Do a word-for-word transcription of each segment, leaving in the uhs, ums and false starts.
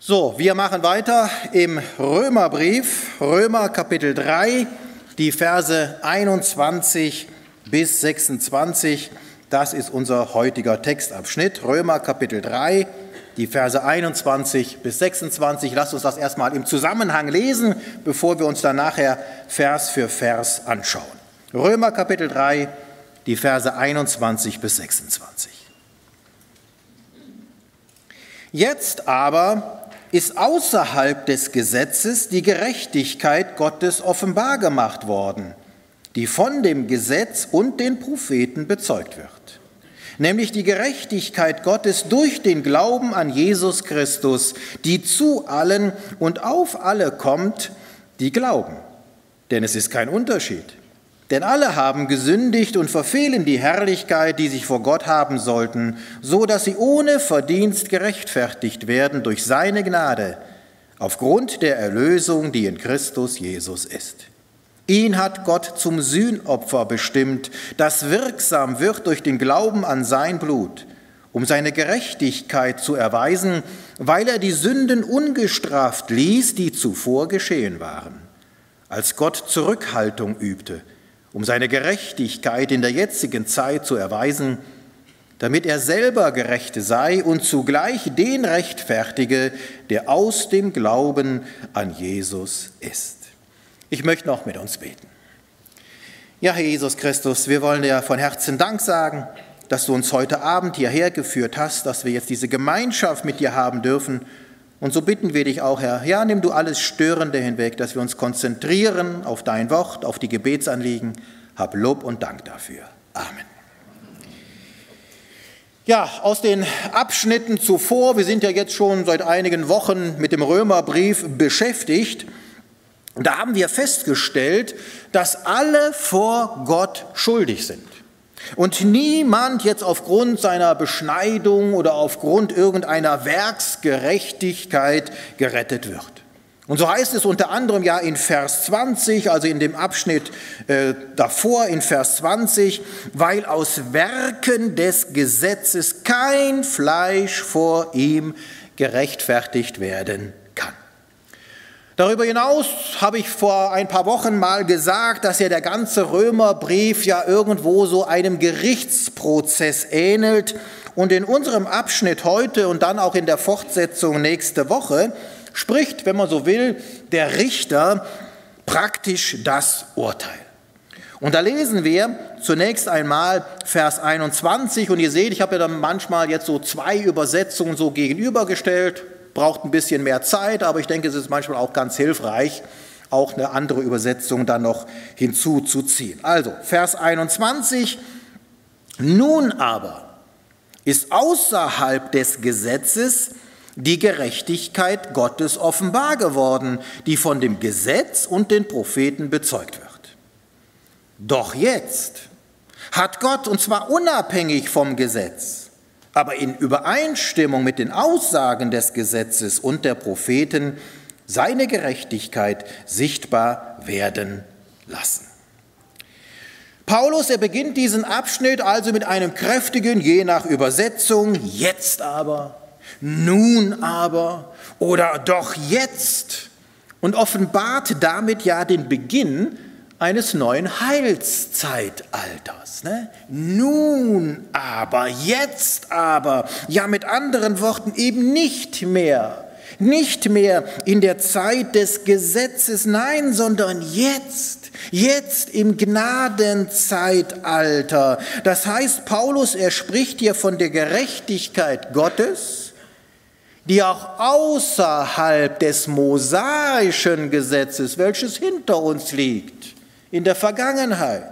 So, wir machen weiter im Römerbrief, Römer Kapitel drei, die Verse einundzwanzig bis sechsundzwanzig. Das ist unser heutiger Textabschnitt, Römer Kapitel drei, die Verse einundzwanzig bis sechsundzwanzig. Lasst uns das erstmal im Zusammenhang lesen, bevor wir uns dann nachher Vers für Vers anschauen. Römer Kapitel drei, die Verse einundzwanzig bis sechsundzwanzig. Jetzt aber ist außerhalb des Gesetzes die Gerechtigkeit Gottes offenbar gemacht worden, die von dem Gesetz und den Propheten bezeugt wird. Nämlich die Gerechtigkeit Gottes durch den Glauben an Jesus Christus, die zu allen und auf alle kommt, die glauben. Denn es ist kein Unterschied. Denn alle haben gesündigt und verfehlen die Herrlichkeit, die sie vor Gott haben sollten, so dass sie ohne Verdienst gerechtfertigt werden durch seine Gnade, aufgrund der Erlösung, die in Christus Jesus ist. Ihn hat Gott zum Sühnopfer bestimmt, das wirksam wird durch den Glauben an sein Blut, um seine Gerechtigkeit zu erweisen, weil er die Sünden ungestraft ließ, die zuvor geschehen waren, als Gott Zurückhaltung übte, um seine Gerechtigkeit in der jetzigen Zeit zu erweisen, damit er selber Gerechte sei und zugleich den rechtfertige, der aus dem Glauben an Jesus ist. Ich möchte noch mit uns beten. Ja, Herr Jesus Christus, wir wollen dir von Herzen Dank sagen, dass du uns heute Abend hierher geführt hast, dass wir jetzt diese Gemeinschaft mit dir haben dürfen. Und so bitten wir dich auch, Herr, ja, nimm du alles Störende hinweg, dass wir uns konzentrieren auf dein Wort, auf die Gebetsanliegen. Hab Lob und Dank dafür. Amen. Ja, aus den Abschnitten zuvor, wir sind ja jetzt schon seit einigen Wochen mit dem Römerbrief beschäftigt, und da haben wir festgestellt, dass alle vor Gott schuldig sind. Und niemand jetzt aufgrund seiner Beschneidung oder aufgrund irgendeiner Werksgerechtigkeit gerettet wird. Und so heißt es unter anderem ja in Vers zwanzig, also in dem Abschnitt äh, davor in Vers zwanzig, weil aus Werken des Gesetzes kein Fleisch vor ihm gerechtfertigt werden kann. Darüber hinaus habe ich vor ein paar Wochen mal gesagt, dass ja der ganze Römerbrief ja irgendwo so einem Gerichtsprozess ähnelt. Und in unserem Abschnitt heute und dann auch in der Fortsetzung nächste Woche spricht, wenn man so will, der Richter praktisch das Urteil. Und da lesen wir zunächst einmal Vers einundzwanzig. Und ihr seht, ich habe ja dann manchmal jetzt so zwei Übersetzungen so gegenübergestellt. Braucht ein bisschen mehr Zeit, aber ich denke, es ist manchmal auch ganz hilfreich, auch eine andere Übersetzung dann noch hinzuzuziehen. Also, Vers einundzwanzig. Nun aber ist außerhalb des Gesetzes die Gerechtigkeit Gottes offenbar geworden, die von dem Gesetz und den Propheten bezeugt wird. Doch jetzt hat Gott, und zwar unabhängig vom Gesetz, aber in Übereinstimmung mit den Aussagen des Gesetzes und der Propheten, seine Gerechtigkeit sichtbar werden lassen. Paulus, er beginnt diesen Abschnitt also mit einem kräftigen, je nach Übersetzung, jetzt aber, nun aber oder doch jetzt, und offenbart damit ja den Beginn eines neuen Heilszeitalters. Ne? Nun aber, jetzt aber, ja mit anderen Worten eben nicht mehr, nicht mehr in der Zeit des Gesetzes, nein, sondern jetzt, jetzt im Gnadenzeitalter. Das heißt, Paulus, er spricht hier von der Gerechtigkeit Gottes, die auch außerhalb des mosaischen Gesetzes, welches hinter uns liegt, in der Vergangenheit,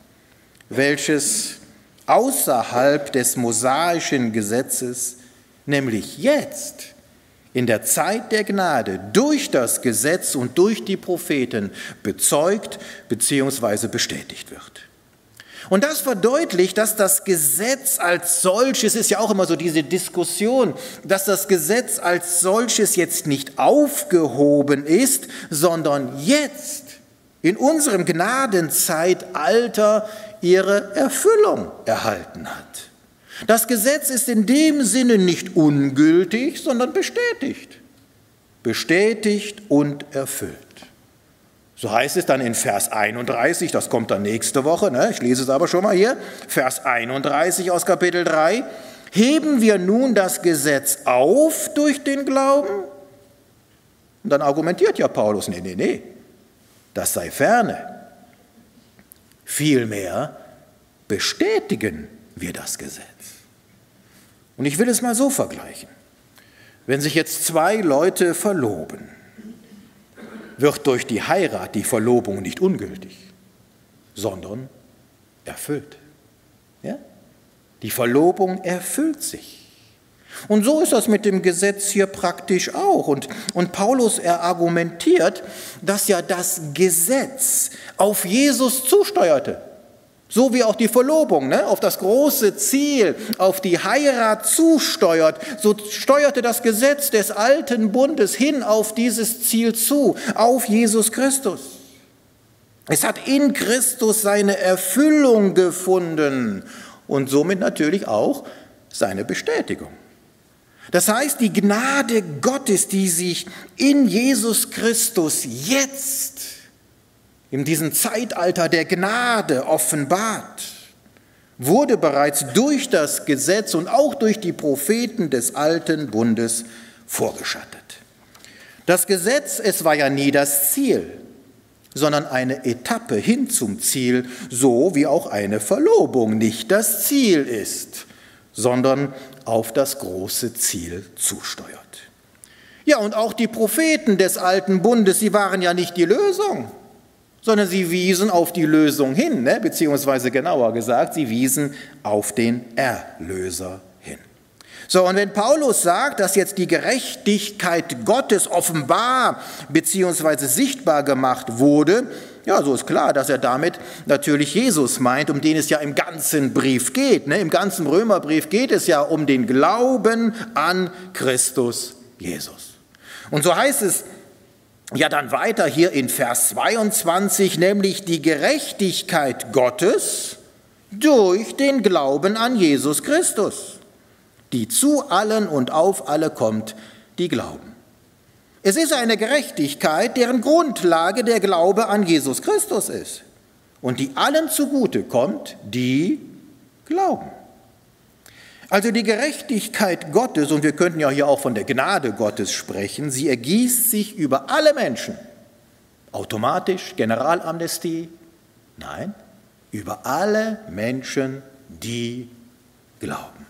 welches außerhalb des mosaischen Gesetzes, nämlich jetzt, in der Zeit der Gnade, durch das Gesetz und durch die Propheten bezeugt bzw. bestätigt wird. Und das verdeutlicht, dass das Gesetz als solches, ist ja auch immer so diese Diskussion, dass das Gesetz als solches jetzt nicht aufgehoben ist, sondern jetzt in unserem Gnadenzeitalter ihre Erfüllung erhalten hat. Das Gesetz ist in dem Sinne nicht ungültig, sondern bestätigt. bestätigt und erfüllt. So heißt es dann in Vers einunddreißig, das kommt dann nächste Woche, ne? Ich lese es aber schon mal hier, Vers einunddreißig aus Kapitel drei. Heben wir nun das Gesetz auf durch den Glauben? Und dann argumentiert ja Paulus, nee, nee, nee, das sei ferne. Vielmehr bestätigen wir das Gesetz. Und ich will es mal so vergleichen. Wenn sich jetzt zwei Leute verloben, wird durch die Heirat die Verlobung nicht ungültig, sondern erfüllt. Ja? Die Verlobung erfüllt sich. Und so ist das mit dem Gesetz hier praktisch auch. Und, und Paulus, er argumentiert, dass ja das Gesetz auf Jesus zusteuerte. So wie auch die Verlobung, ne, auf das große Ziel, auf die Heirat zusteuert, so steuerte das Gesetz des alten Bundes hin auf dieses Ziel zu, auf Jesus Christus. Es hat in Christus seine Erfüllung gefunden und somit natürlich auch seine Bestätigung. Das heißt, die Gnade Gottes, die sich in Jesus Christus jetzt in diesem Zeitalter der Gnade offenbart, wurde bereits durch das Gesetz und auch durch die Propheten des alten Bundes vorgeschattet. Das Gesetz, es war ja nie das Ziel, sondern eine Etappe hin zum Ziel, so wie auch eine Verlobung nicht das Ziel ist, sondern auf das große Ziel zusteuert. Ja, und auch die Propheten des alten Bundes, sie waren ja nicht die Lösung, sondern sie wiesen auf die Lösung hin, ne? Beziehungsweise genauer gesagt, sie wiesen auf den Erlöser hin. So, und wenn Paulus sagt, dass jetzt die Gerechtigkeit Gottes offenbar beziehungsweise sichtbar gemacht wurde, ja, so ist klar, dass er damit natürlich Jesus meint, um den es ja im ganzen Brief geht. Ne? Im ganzen Römerbrief geht es ja um den Glauben an Christus Jesus. Und so heißt es ja dann weiter hier in Vers zweiundzwanzig, nämlich die Gerechtigkeit Gottes durch den Glauben an Jesus Christus, die zu allen und auf alle kommt, die glauben. Es ist eine Gerechtigkeit, deren Grundlage der Glaube an Jesus Christus ist und die allen zugute kommt, die glauben. Also die Gerechtigkeit Gottes, und wir könnten ja hier auch von der Gnade Gottes sprechen, sie ergießt sich über alle Menschen. Automatisch, Generalamnestie? Nein, über alle Menschen, die glauben.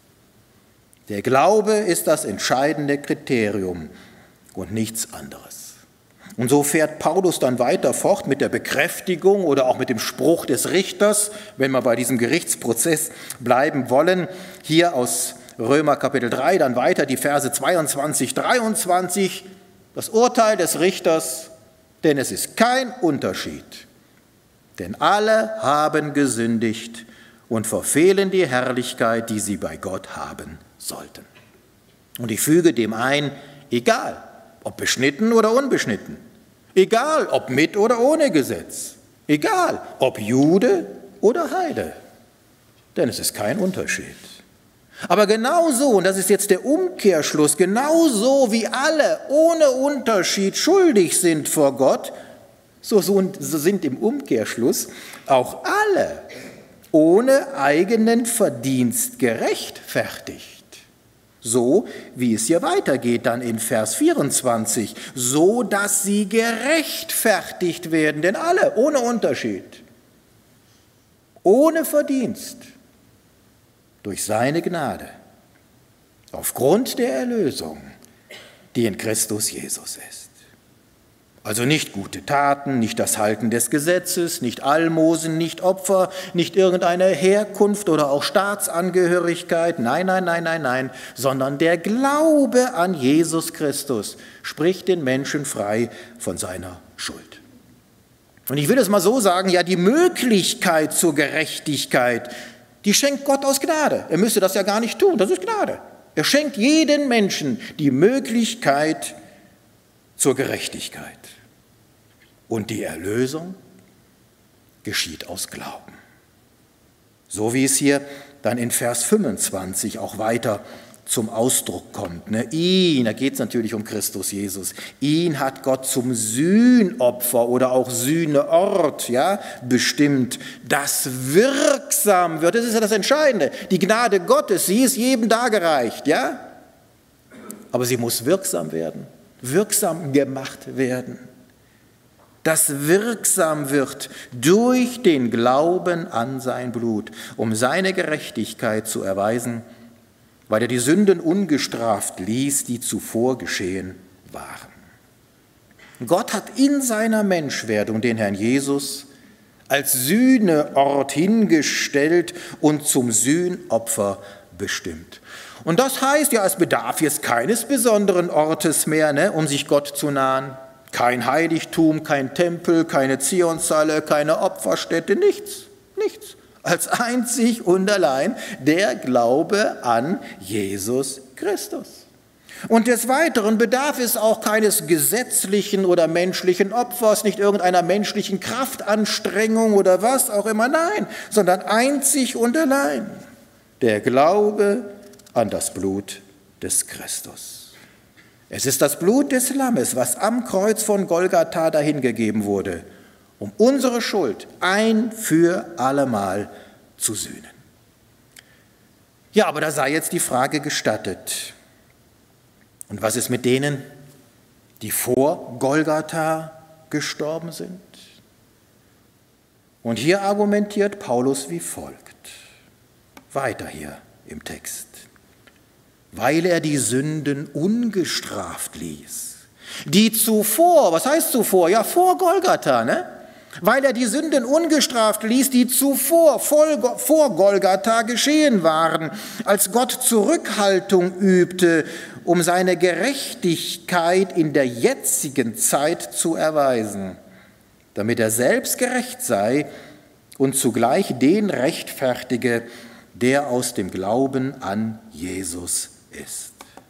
Der Glaube ist das entscheidende Kriterium und nichts anderes. Und so fährt Paulus dann weiter fort mit der Bekräftigung oder auch mit dem Spruch des Richters, wenn wir bei diesem Gerichtsprozess bleiben wollen. Hier aus Römer Kapitel drei, dann weiter die Verse zweiundzwanzig, dreiundzwanzig. Das Urteil des Richters, denn es ist kein Unterschied. Denn alle haben gesündigt und verfehlen die Herrlichkeit, die sie bei Gott haben sollten. Und ich füge dem ein, egal, ob beschnitten oder unbeschnitten, egal, ob mit oder ohne Gesetz, egal, ob Jude oder Heide, denn es ist kein Unterschied. Aber genauso, und das ist jetzt der Umkehrschluss, genauso wie alle ohne Unterschied schuldig sind vor Gott, so sind im Umkehrschluss auch alle ohne eigenen Verdienst gerechtfertigt. So wie es hier weitergeht dann in Vers vierundzwanzig, so dass sie gerechtfertigt werden, denn alle ohne Unterschied, ohne Verdienst, durch seine Gnade, aufgrund der Erlösung, die in Christus Jesus ist. Also nicht gute Taten, nicht das Halten des Gesetzes, nicht Almosen, nicht Opfer, nicht irgendeine Herkunft oder auch Staatsangehörigkeit, nein, nein, nein, nein, nein, sondern der Glaube an Jesus Christus spricht den Menschen frei von seiner Schuld. Und ich will es mal so sagen, ja, die Möglichkeit zur Gerechtigkeit, die schenkt Gott aus Gnade. Er müsste das ja gar nicht tun, das ist Gnade. Er schenkt jedem Menschen die Möglichkeit zur Gerechtigkeit. Und die Erlösung geschieht aus Glauben. So wie es hier dann in Vers fünfundzwanzig auch weiter zum Ausdruck kommt. Ne? Ihn, da geht es natürlich um Christus Jesus, ihn hat Gott zum Sühnopfer oder auch Sühneort, ja, bestimmt, das wirksam wird. Das ist ja das Entscheidende. Die Gnade Gottes, sie ist jedem dargereicht, ja, aber sie muss wirksam werden, wirksam gemacht werden. Das wirksam wird durch den Glauben an sein Blut, um seine Gerechtigkeit zu erweisen, weil er die Sünden ungestraft ließ, die zuvor geschehen waren. Gott hat in seiner Menschwerdung den Herrn Jesus als Sühneort hingestellt und zum Sühnopfer bestimmt. Und das heißt ja, es bedarf jetzt keines besonderen Ortes mehr, ne, um sich Gott zu nahen. Kein Heiligtum, kein Tempel, keine Zionshalle, keine Opferstätte, nichts, nichts. Als einzig und allein der Glaube an Jesus Christus. Und des Weiteren bedarf es auch keines gesetzlichen oder menschlichen Opfers, nicht irgendeiner menschlichen Kraftanstrengung oder was auch immer, nein, sondern einzig und allein der Glaube an das Blut des Christus. Es ist das Blut des Lammes, was am Kreuz von Golgatha dahingegeben wurde, um unsere Schuld ein für allemal zu sühnen. Ja, aber da sei jetzt die Frage gestattet. Und was ist mit denen, die vor Golgatha gestorben sind? Und hier argumentiert Paulus wie folgt. Weiter hier im Text. Weil er die Sünden ungestraft ließ, die zuvor, was heißt zuvor? Ja, vor Golgatha, ne? Weil er die Sünden ungestraft ließ, die zuvor vor Golgatha geschehen waren, als Gott Zurückhaltung übte, um seine Gerechtigkeit in der jetzigen Zeit zu erweisen, damit er selbst gerecht sei und zugleich den rechtfertige, der aus dem Glauben an Jesus ist.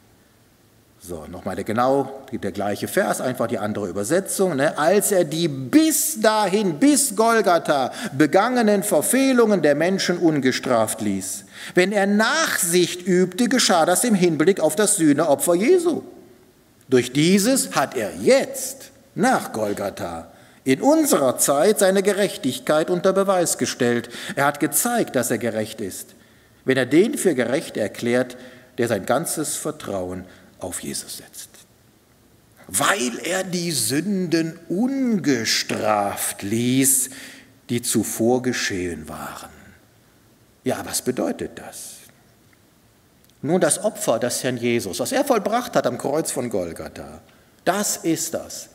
So, nochmal der genau der gleiche Vers, einfach die andere Übersetzung. Ne? Als er die bis dahin, bis Golgatha begangenen Verfehlungen der Menschen ungestraft ließ. Wenn er Nachsicht übte, geschah das im Hinblick auf das Sühneopfer Jesu. Durch dieses hat er jetzt, nach Golgatha, in unserer Zeit seine Gerechtigkeit unter Beweis gestellt. Er hat gezeigt, dass er gerecht ist, wenn er den für gerecht erklärt, der sein ganzes Vertrauen auf Jesus setzt. Weil er die Sünden ungestraft ließ, die zuvor geschehen waren. Ja, was bedeutet das? Nun, das Opfer des Herrn Jesus, was er vollbracht hat am Kreuz von Golgatha, das ist das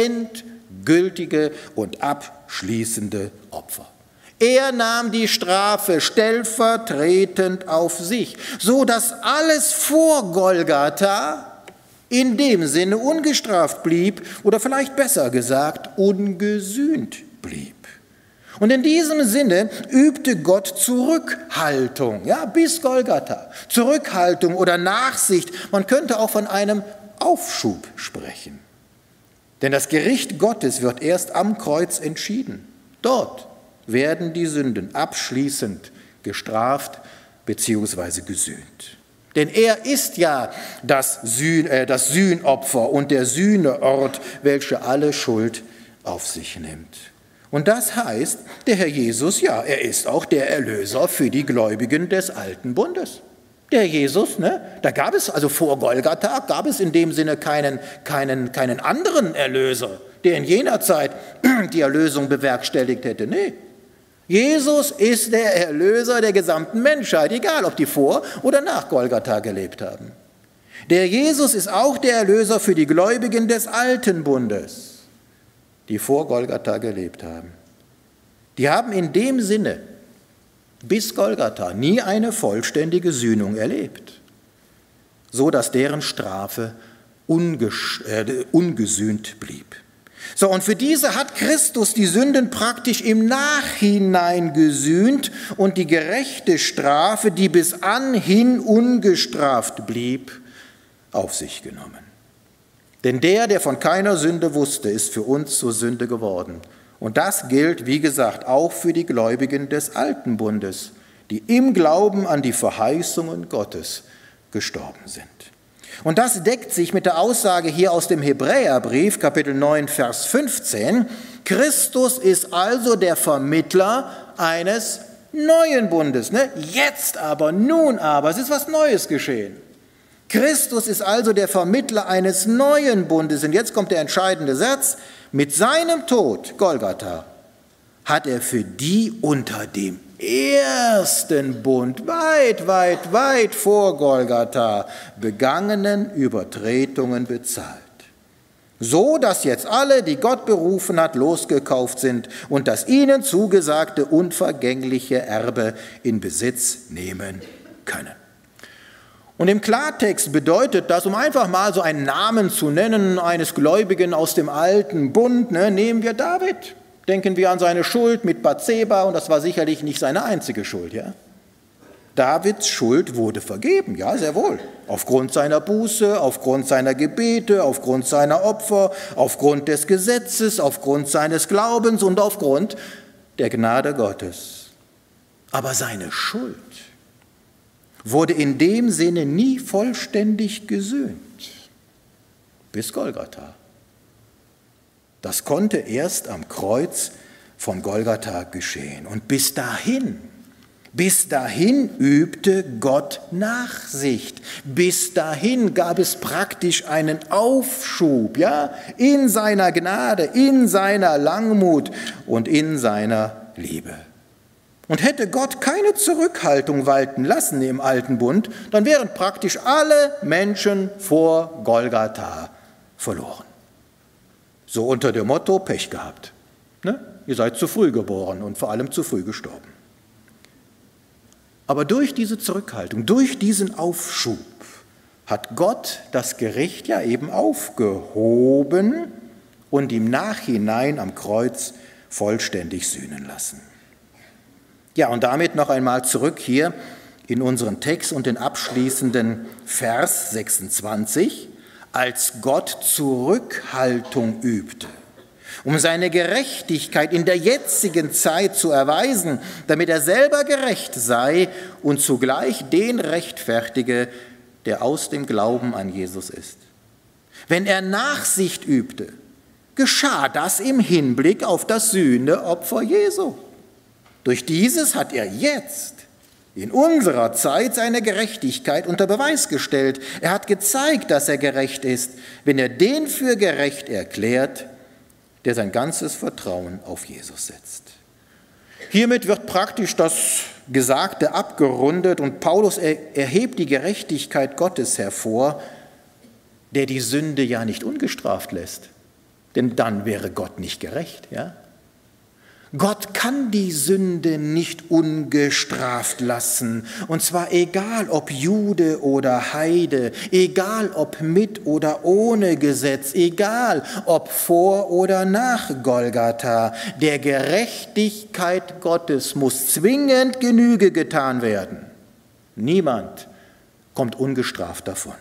endgültige und abschließende Opfer. Er nahm die Strafe stellvertretend auf sich, so dass alles vor Golgatha in dem Sinne ungestraft blieb oder vielleicht besser gesagt ungesühnt blieb. Und in diesem Sinne übte Gott Zurückhaltung, ja, bis Golgatha. Zurückhaltung oder Nachsicht, man könnte auch von einem Aufschub sprechen. Denn das Gericht Gottes wird erst am Kreuz entschieden. Dort werden die Sünden abschließend gestraft bzw. gesühnt. Denn er ist ja das, Sühn, äh, das Sühnopfer und der Sühneort, welcher alle Schuld auf sich nimmt. Und das heißt, der Herr Jesus, ja, er ist auch der Erlöser für die Gläubigen des alten Bundes. Der Herr Jesus, ne, da gab es, also vor Golgatha, gab es in dem Sinne keinen, keinen, keinen anderen Erlöser, der in jener Zeit die Erlösung bewerkstelligt hätte. Nee. Jesus ist der Erlöser der gesamten Menschheit, egal ob die vor oder nach Golgatha gelebt haben. Der Jesus ist auch der Erlöser für die Gläubigen des alten Bundes, die vor Golgatha gelebt haben. Die haben in dem Sinne bis Golgatha nie eine vollständige Sühnung erlebt, so dass deren Strafe unges- äh, ungesühnt blieb. So, und für diese hat Christus die Sünden praktisch im Nachhinein gesühnt und die gerechte Strafe, die bis anhin ungestraft blieb, auf sich genommen. Denn der, der von keiner Sünde wusste, ist für uns zur Sünde geworden. Und das gilt, wie gesagt, auch für die Gläubigen des alten Bundes, die im Glauben an die Verheißungen Gottes gestorben sind. Und das deckt sich mit der Aussage hier aus dem Hebräerbrief, Kapitel neun, Vers fünfzehn. Christus ist also der Vermittler eines neuen Bundes. Ne? Jetzt aber, nun aber, es ist was Neues geschehen. Christus ist also der Vermittler eines neuen Bundes. Und jetzt kommt der entscheidende Satz. Mit seinem Tod, Golgatha, hat er für die unter dem ersten Bund, weit, weit, weit vor Golgatha, begangenen Übertretungen bezahlt. So, dass jetzt alle, die Gott berufen hat, losgekauft sind und das ihnen zugesagte unvergängliche Erbe in Besitz nehmen können. Und im Klartext bedeutet das, um einfach mal so einen Namen zu nennen, eines Gläubigen aus dem alten Bund, ne, nehmen wir David. Denken wir an seine Schuld mit Bathseba, und das war sicherlich nicht seine einzige Schuld. Ja? Davids Schuld wurde vergeben, ja, sehr wohl. Aufgrund seiner Buße, aufgrund seiner Gebete, aufgrund seiner Opfer, aufgrund des Gesetzes, aufgrund seines Glaubens und aufgrund der Gnade Gottes. Aber seine Schuld wurde in dem Sinne nie vollständig gesühnt. Bis Golgatha. Das konnte erst am Kreuz von Golgatha geschehen. Und bis dahin, bis dahin übte Gott Nachsicht. Bis dahin gab es praktisch einen Aufschub, ja, in seiner Gnade, in seiner Langmut und in seiner Liebe. Und hätte Gott keine Zurückhaltung walten lassen im alten Bund, dann wären praktisch alle Menschen vor Golgatha verloren. So unter dem Motto, Pech gehabt. Ne? Ihr seid zu früh geboren und vor allem zu früh gestorben. Aber durch diese Zurückhaltung, durch diesen Aufschub hat Gott das Gericht ja eben aufgehoben und im Nachhinein am Kreuz vollständig sühnen lassen. Ja, und damit noch einmal zurück hier in unseren Text und den abschließenden Vers sechsundzwanzig. Als Gott Zurückhaltung übte, um seine Gerechtigkeit in der jetzigen Zeit zu erweisen, damit er selber gerecht sei und zugleich den rechtfertige, der aus dem Glauben an Jesus ist. Wenn er Nachsicht übte, geschah das im Hinblick auf das Sühneopfer Jesu. Durch dieses hat er jetzt in unserer Zeit seine Gerechtigkeit unter Beweis gestellt. Er hat gezeigt, dass er gerecht ist, wenn er den für gerecht erklärt, der sein ganzes Vertrauen auf Jesus setzt. Hiermit wird praktisch das Gesagte abgerundet und Paulus erhebt die Gerechtigkeit Gottes hervor, der die Sünde ja nicht ungestraft lässt. Denn dann wäre Gott nicht gerecht, ja? Gott kann die Sünde nicht ungestraft lassen, und zwar egal ob Jude oder Heide, egal ob mit oder ohne Gesetz, egal ob vor oder nach Golgatha. Der Gerechtigkeit Gottes muss zwingend Genüge getan werden. Niemand kommt ungestraft davon.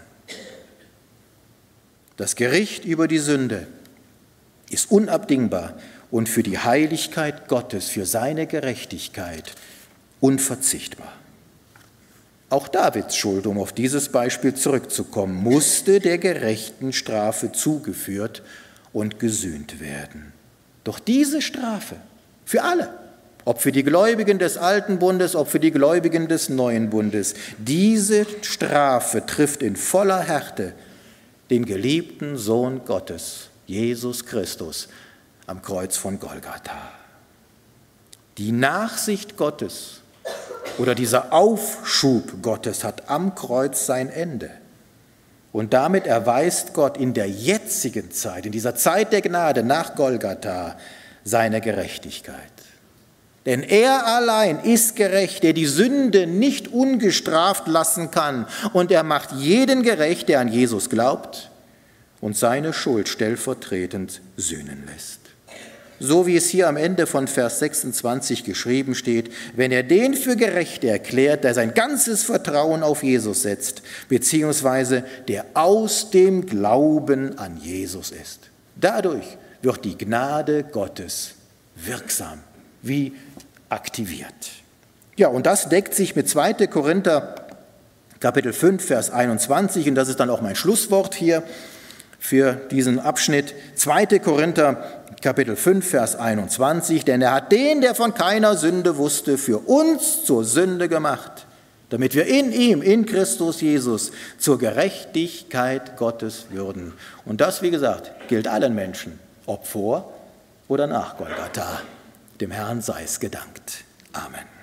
Das Gericht über die Sünde ist unabdingbar und für die Heiligkeit Gottes, für seine Gerechtigkeit unverzichtbar. Auch Davids Schuld, um auf dieses Beispiel zurückzukommen, musste der gerechten Strafe zugeführt und gesühnt werden. Doch diese Strafe für alle, ob für die Gläubigen des alten Bundes, ob für die Gläubigen des neuen Bundes, diese Strafe trifft in voller Härte den geliebten Sohn Gottes, Jesus Christus, am Kreuz von Golgatha. Die Nachsicht Gottes oder dieser Aufschub Gottes hat am Kreuz sein Ende. Und damit erweist Gott in der jetzigen Zeit, in dieser Zeit der Gnade nach Golgatha, seine Gerechtigkeit. Denn er allein ist gerecht, der die Sünde nicht ungestraft lassen kann. Und er macht jeden gerecht, der an Jesus glaubt und seine Schuld stellvertretend sühnen lässt. So wie es hier am Ende von Vers sechsundzwanzig geschrieben steht, wenn er den für gerecht erklärt, der sein ganzes Vertrauen auf Jesus setzt, beziehungsweise der aus dem Glauben an Jesus ist. Dadurch wird die Gnade Gottes wirksam, wie aktiviert. Ja, und das deckt sich mit zweiter Korinther Kapitel fünf, Vers einundzwanzig, und das ist dann auch mein Schlusswort hier für diesen Abschnitt. zweiter Korinther, Kapitel fünf, Vers einundzwanzig, denn er hat den, der von keiner Sünde wusste, für uns zur Sünde gemacht, damit wir in ihm, in Christus Jesus, zur Gerechtigkeit Gottes würden. Und das, wie gesagt, gilt allen Menschen, ob vor oder nach Golgatha. Dem Herrn sei es gedankt. Amen.